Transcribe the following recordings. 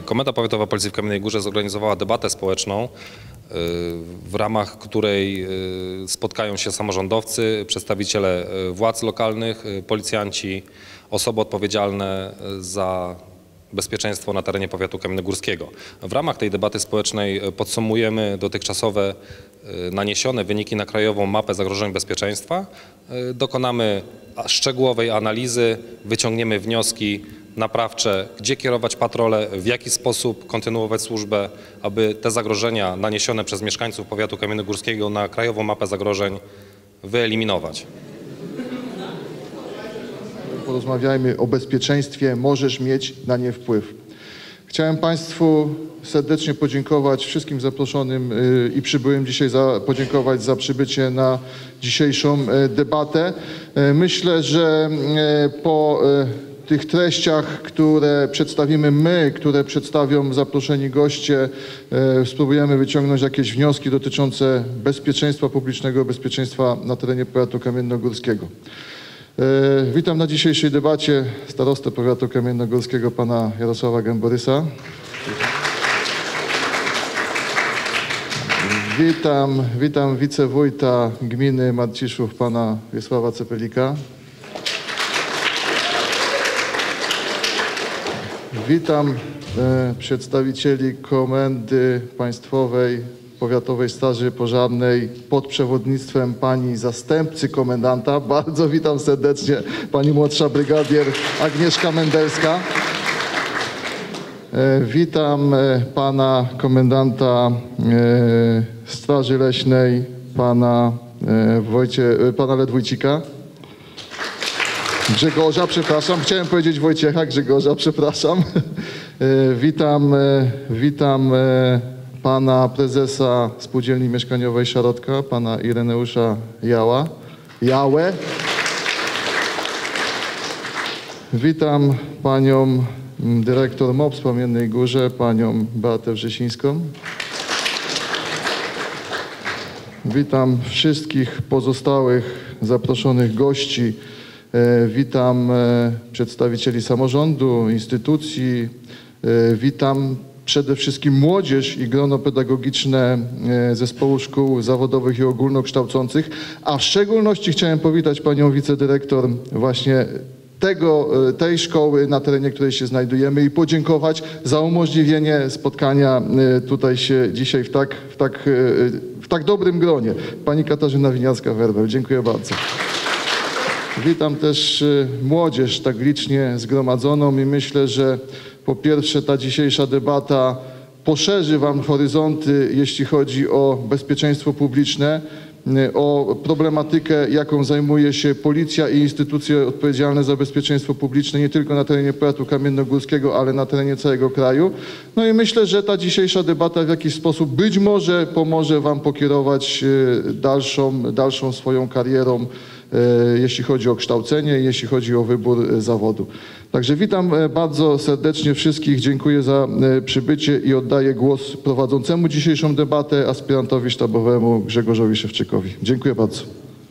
Komenda Powiatowa Policji w Kamiennej Górze zorganizowała debatę społeczną, w ramach której spotkają się samorządowcy, przedstawiciele władz lokalnych, policjanci, osoby odpowiedzialne za bezpieczeństwo na terenie powiatu kamiennogórskiego. W ramach tej debaty społecznej podsumujemy dotychczasowe naniesione wyniki na krajową mapę zagrożeń bezpieczeństwa, dokonamy szczegółowej analizy, wyciągniemy wnioski naprawcze, gdzie kierować patrole, w jaki sposób kontynuować służbę, aby te zagrożenia naniesione przez mieszkańców powiatu kamiennogórskiego na krajową mapę zagrożeń wyeliminować. Porozmawiajmy o bezpieczeństwie, możesz mieć na nie wpływ. Chciałem Państwu serdecznie podziękować, wszystkim zaproszonym i przybyłym dzisiaj podziękować za przybycie na dzisiejszą debatę. Myślę, że po tych treściach, które przedstawimy my, które przedstawią zaproszeni goście, spróbujemy wyciągnąć jakieś wnioski dotyczące bezpieczeństwa publicznego, bezpieczeństwa na terenie powiatu kamiennogórskiego. Witam na dzisiejszej debacie starostę powiatu kamiennogórskiego pana Jarosława Gęborysa. Witam wicewójta gminy Marciszów pana Wiesława Cepelika. Witam przedstawicieli Komendy Państwowej Powiatowej Straży Pożarnej pod przewodnictwem pani zastępcy komendanta. Bardzo witam serdecznie pani młodsza brygadier Agnieszka Mendelska. Witam pana komendanta Straży Leśnej, pana Ledwójcika. Grzegorza, przepraszam, chciałem powiedzieć Wojciecha, Grzegorza, przepraszam. Witam pana prezesa Spółdzielni Mieszkaniowej Szarotka, pana Ireneusza Jałę. Witam panią dyrektor MOPS w Kamiennej Górze, panią Beatę Wrzesińską. Witam wszystkich pozostałych zaproszonych gości. Witam przedstawicieli samorządu, instytucji. Witam przede wszystkim młodzież i grono pedagogiczne zespołu szkół zawodowych i ogólnokształcących, a w szczególności chciałem powitać panią wicedyrektor właśnie tej szkoły, na terenie której się znajdujemy, i podziękować za umożliwienie spotkania tutaj się dzisiaj w tak dobrym gronie. Pani Katarzyna Winiarska-Werbel, dziękuję bardzo. Witam też młodzież tak licznie zgromadzoną i myślę, że po pierwsze ta dzisiejsza debata poszerzy wam horyzonty, jeśli chodzi o bezpieczeństwo publiczne, o problematykę, jaką zajmuje się policja i instytucje odpowiedzialne za bezpieczeństwo publiczne nie tylko na terenie powiatu kamiennogórskiego, ale na terenie całego kraju. No i myślę, że ta dzisiejsza debata w jakiś sposób być może pomoże wam pokierować dalszą swoją karierą, jeśli chodzi o kształcenie, jeśli chodzi o wybór zawodu. Także witam bardzo serdecznie wszystkich, dziękuję za przybycie i oddaję głos prowadzącemu dzisiejszą debatę, aspirantowi sztabowemu Grzegorzowi Szewczykowi. Dziękuję bardzo.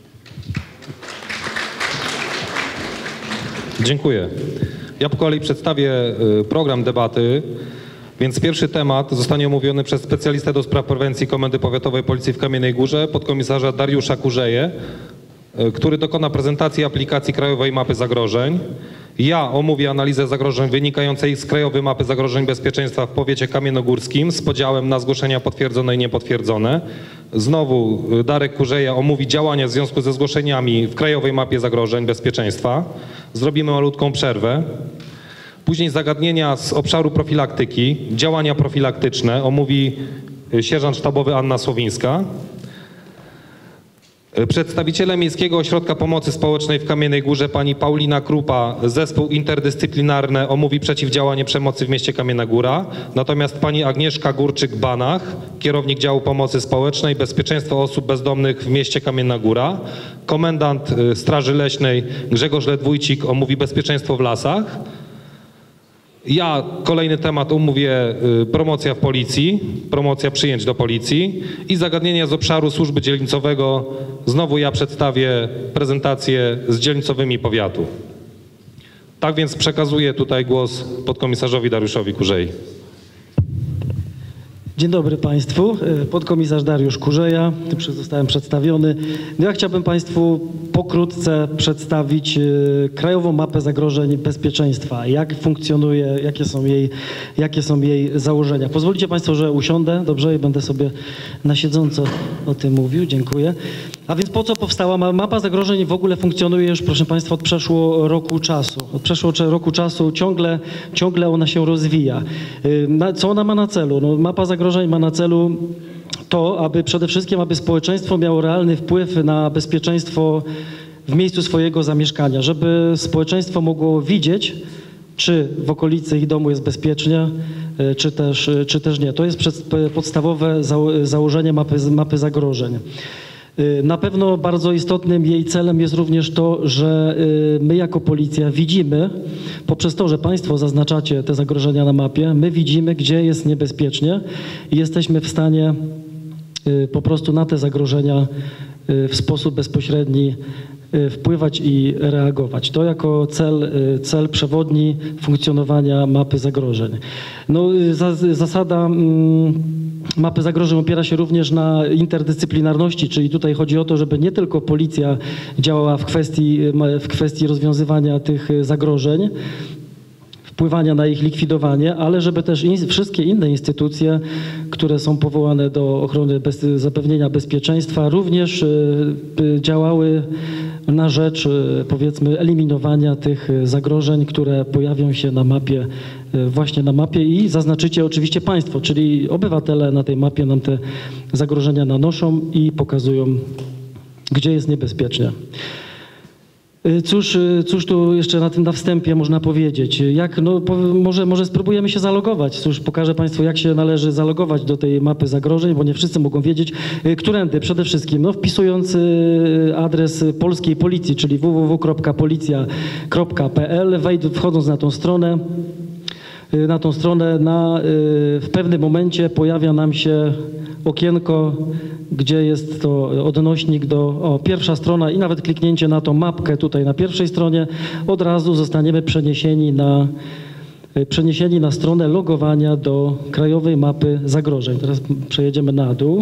Dziękuję. Ja po kolei przedstawię program debaty, więc pierwszy temat zostanie omówiony przez specjalistę do spraw prewencji Komendy Powiatowej Policji w Kamiennej Górze, podkomisarza Dariusza Kurzeję, który dokona prezentacji aplikacji Krajowej Mapy Zagrożeń. Ja omówię analizę zagrożeń wynikającej z Krajowej Mapy Zagrożeń Bezpieczeństwa w powiecie kamiennogórskim z podziałem na zgłoszenia potwierdzone i niepotwierdzone. Znowu Darek Kurzeja omówi działania w związku ze zgłoszeniami w Krajowej Mapie Zagrożeń Bezpieczeństwa. Zrobimy malutką przerwę. Później zagadnienia z obszaru profilaktyki, działania profilaktyczne omówi sierżant sztabowy Anna Słowińska. Przedstawiciele Miejskiego Ośrodka Pomocy Społecznej w Kamiennej Górze pani Paulina Krupa, zespół interdyscyplinarny omówi przeciwdziałanie przemocy w mieście Kamienna Góra, natomiast pani Agnieszka Górczyk-Banach, kierownik działu pomocy społecznej, bezpieczeństwo osób bezdomnych w mieście Kamienna Góra, komendant Straży Leśnej Grzegorz Ledwójcik omówi bezpieczeństwo w lasach. Ja kolejny temat omówię promocja w policji, promocja przyjęć do policji i zagadnienia z obszaru służby dzielnicowego. Znowu ja przedstawię prezentację z dzielnicowymi powiatu. Tak więc przekazuję tutaj głos podkomisarzowi Dariuszowi Kurzei. Dzień dobry Państwu. Podkomisarz Dariusz Kurzeja, zostałem przedstawiony. Ja chciałbym Państwu pokrótce przedstawić Krajową Mapę Zagrożeń Bezpieczeństwa. Jak funkcjonuje, jakie są jej założenia. Pozwolicie Państwo, że usiądę, dobrze, i będę sobie na siedząco o tym mówił. Dziękuję. A więc po co powstała mapa zagrożeń? W ogóle funkcjonuje już, proszę Państwa, od przeszło roku czasu. Od przeszło roku czasu ciągle ona się rozwija. Co ona ma na celu? No, mapa zagrożeń ma na celu to, aby przede wszystkim, aby społeczeństwo miało realny wpływ na bezpieczeństwo w miejscu swojego zamieszkania, żeby społeczeństwo mogło widzieć, czy w okolicy ich domu jest bezpiecznie, czy też nie. To jest podstawowe założenie mapy zagrożeń. Na pewno bardzo istotnym jej celem jest również to, że my jako policja widzimy, poprzez to, że Państwo zaznaczacie te zagrożenia na mapie, my widzimy, gdzie jest niebezpiecznie i jesteśmy w stanie po prostu na te zagrożenia w sposób bezpośredni wpływać i reagować. To jako cel przewodni funkcjonowania mapy zagrożeń. No, zasada mapy zagrożeń opiera się również na interdyscyplinarności, czyli tutaj chodzi o to, żeby nie tylko policja działała w kwestii rozwiązywania tych zagrożeń, wpływania na ich likwidowanie, ale żeby też wszystkie inne instytucje, które są powołane do ochrony zapewnienia bezpieczeństwa, również działały na rzecz, powiedzmy, eliminowania tych zagrożeń, które pojawią się na mapie, właśnie na mapie i zaznaczycie oczywiście Państwo, czyli obywatele na tej mapie nam te zagrożenia nanoszą i pokazują, gdzie jest niebezpiecznie. Cóż tu jeszcze na wstępie można powiedzieć? Może spróbujemy się zalogować. Cóż, pokażę Państwu, jak się należy zalogować do tej mapy zagrożeń, bo nie wszyscy mogą wiedzieć, którędy. Przede wszystkim wpisując adres polskiej policji, czyli www.policja.pl, wchodząc na tą stronę, w pewnym momencie pojawia nam się okienko, gdzie jest to odnośnik do pierwsza strona i nawet kliknięcie na tą mapkę tutaj na pierwszej stronie, od razu zostaniemy przeniesieni na stronę logowania do Krajowej Mapy Zagrożeń. Teraz przejedziemy na dół.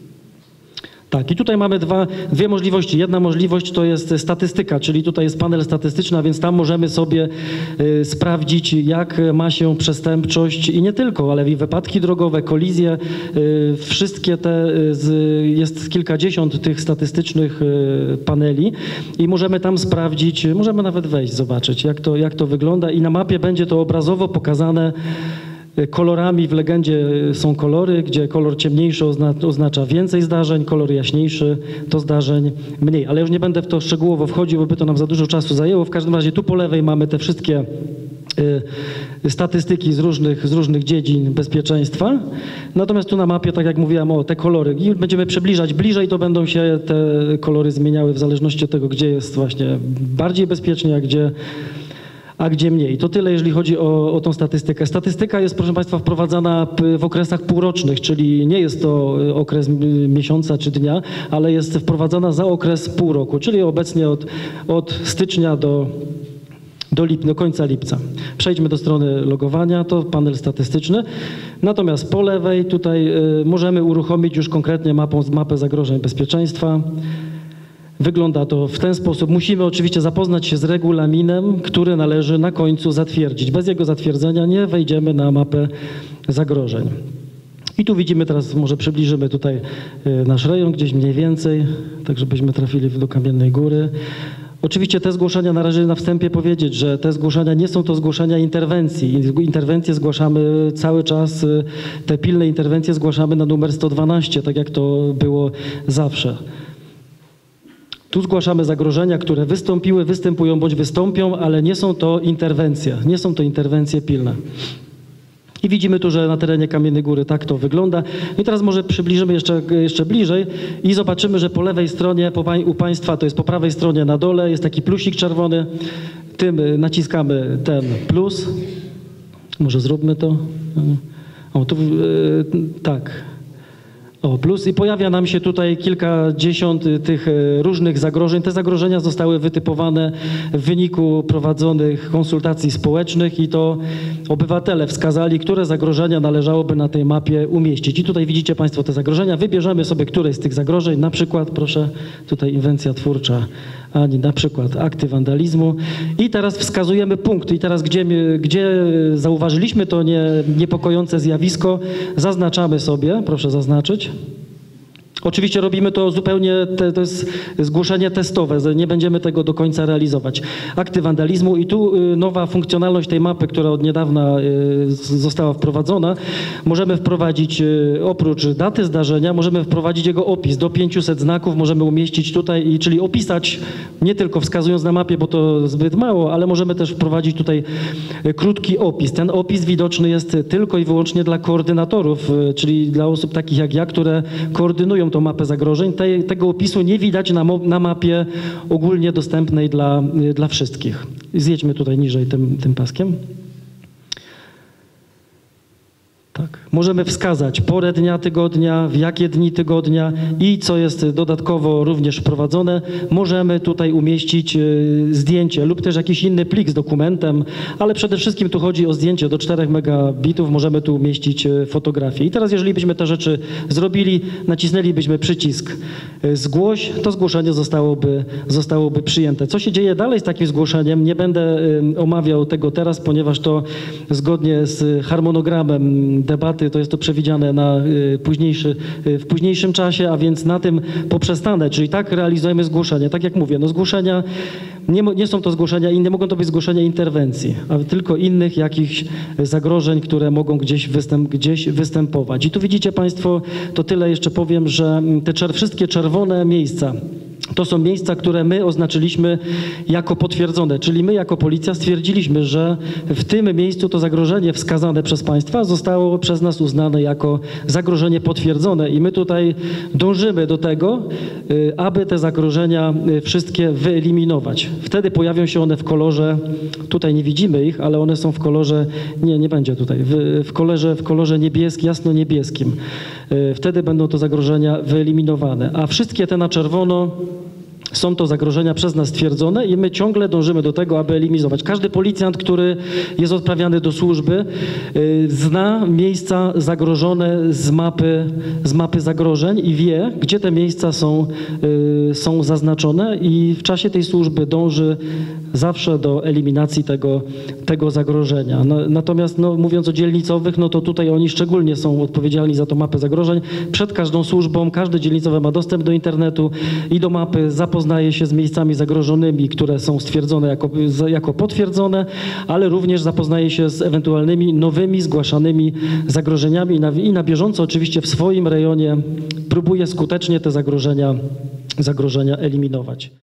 Tak, i tutaj mamy dwie możliwości. Jedna możliwość to jest statystyka, czyli tutaj jest panel statystyczny, a więc tam możemy sobie sprawdzić, jak ma się przestępczość i nie tylko, ale i wypadki drogowe, kolizje. Wszystkie jest kilkadziesiąt tych statystycznych paneli i możemy tam sprawdzić, możemy nawet wejść, zobaczyć, jak to wygląda i na mapie będzie to obrazowo pokazane kolorami. W legendzie są kolory, gdzie kolor ciemniejszy oznacza więcej zdarzeń, kolor jaśniejszy to zdarzeń mniej. Ale już nie będę w to szczegółowo wchodził, bo by to nam za dużo czasu zajęło. W każdym razie tu po lewej mamy te wszystkie statystyki z różnych dziedzin bezpieczeństwa. Natomiast tu na mapie, tak jak mówiłem, te kolory. I będziemy przybliżać bliżej, to będą się te kolory zmieniały w zależności od tego, gdzie jest właśnie bardziej bezpiecznie, a gdzie mniej. To tyle, jeżeli chodzi o tą statystykę. Statystyka jest, proszę Państwa, wprowadzana w okresach półrocznych, czyli nie jest to okres miesiąca czy dnia, ale jest wprowadzana za okres pół roku, czyli obecnie od stycznia do końca lipca. Przejdźmy do strony logowania, to panel statystyczny. Natomiast po lewej tutaj możemy uruchomić już konkretnie mapę zagrożeń bezpieczeństwa. Wygląda to w ten sposób. Musimy oczywiście zapoznać się z regulaminem, który należy na końcu zatwierdzić. Bez jego zatwierdzenia nie wejdziemy na mapę zagrożeń. I tu widzimy teraz, może przybliżymy tutaj nasz rejon gdzieś mniej więcej, tak żebyśmy trafili do Kamiennej Góry. Oczywiście te zgłoszenia należy na wstępie powiedzieć, że te zgłoszenia nie są to zgłoszenia interwencji. Interwencje zgłaszamy cały czas, te pilne interwencje zgłaszamy na numer 112, tak jak to było zawsze. Tu zgłaszamy zagrożenia, które wystąpiły, występują bądź wystąpią, ale nie są to interwencje. Nie są to interwencje pilne. I widzimy tu, że na terenie Kamiennej Góry tak to wygląda. I teraz może przybliżymy jeszcze bliżej i zobaczymy, że po lewej stronie u Państwa, to jest po prawej stronie na dole, jest taki plusik czerwony. Tym naciskamy ten plus. Może zróbmy to. O, tu tak. O, plus i pojawia nam się tutaj kilkadziesiąt tych różnych zagrożeń. Te zagrożenia zostały wytypowane w wyniku prowadzonych konsultacji społecznych i to obywatele wskazali, które zagrożenia należałoby na tej mapie umieścić. I tutaj widzicie Państwo te zagrożenia. Wybierzemy sobie któreś z tych zagrożeń, na przykład, proszę, tutaj inwencja twórcza, ani na przykład akty wandalizmu. I teraz wskazujemy punkt. I teraz gdzie zauważyliśmy to niepokojące zjawisko, zaznaczamy sobie, proszę zaznaczyć. Oczywiście robimy to zupełnie, to jest zgłoszenie testowe, nie będziemy tego do końca realizować. Akty wandalizmu i tu nowa funkcjonalność tej mapy, która od niedawna została wprowadzona, możemy wprowadzić oprócz daty zdarzenia, możemy wprowadzić jego opis. Do 500 znaków możemy umieścić tutaj, czyli opisać, nie tylko wskazując na mapie, bo to zbyt mało, ale możemy też wprowadzić tutaj krótki opis. Ten opis widoczny jest tylko i wyłącznie dla koordynatorów, czyli dla osób takich jak ja, które koordynują tą mapę zagrożeń. Tego opisu nie widać na mapie ogólnie dostępnej dla wszystkich. Zjedźmy tutaj niżej tym paskiem. Tak. Możemy wskazać porę dnia, tygodnia, w jakie dni tygodnia i co jest dodatkowo również wprowadzone, możemy tutaj umieścić zdjęcie lub też jakiś inny plik z dokumentem, ale przede wszystkim tu chodzi o zdjęcie do 4 megabitów, możemy tu umieścić fotografię. I teraz jeżeli byśmy te rzeczy zrobili, nacisnęlibyśmy przycisk zgłoś, to zgłoszenie zostałoby przyjęte. Co się dzieje dalej z takim zgłoszeniem? Nie będę omawiał tego teraz, ponieważ to zgodnie z harmonogramem debaty to jest to przewidziane w późniejszym czasie, a więc na tym poprzestanę, czyli tak realizujemy zgłoszenie. Tak jak mówię, no zgłoszenia, nie są to zgłoszenia inne, mogą to być zgłoszenia interwencji, a tylko innych jakichś zagrożeń, które mogą gdzieś występować. I tu widzicie Państwo, to tyle jeszcze powiem, że te wszystkie czerwone miejsca, to są miejsca, które my oznaczyliśmy jako potwierdzone, czyli my jako policja stwierdziliśmy, że w tym miejscu to zagrożenie wskazane przez Państwa zostało przez nas uznane jako zagrożenie potwierdzone i my tutaj dążymy do tego, aby te zagrożenia wszystkie wyeliminować. Wtedy pojawią się one w kolorze, tutaj nie widzimy ich, ale one są w kolorze, nie będzie tutaj, w kolorze niebieskim, jasno-niebieskim. Wtedy będą to zagrożenia wyeliminowane, a wszystkie te na czerwono są to zagrożenia przez nas stwierdzone i my ciągle dążymy do tego, aby eliminować. Każdy policjant, który jest odprawiany do służby, zna miejsca zagrożone z mapy zagrożeń i wie, gdzie te miejsca są zaznaczone i w czasie tej służby dąży zawsze do eliminacji tego zagrożenia. Natomiast mówiąc o dzielnicowych, no to tutaj oni szczególnie są odpowiedzialni za tą mapę zagrożeń. Przed każdą służbą, każdy dzielnicowy ma dostęp do internetu i do mapy, zapoznaje się z miejscami zagrożonymi, które są stwierdzone jako potwierdzone, ale również zapoznaje się z ewentualnymi nowymi zgłaszanymi zagrożeniami i na bieżąco oczywiście w swoim rejonie próbuje skutecznie te zagrożenia eliminować.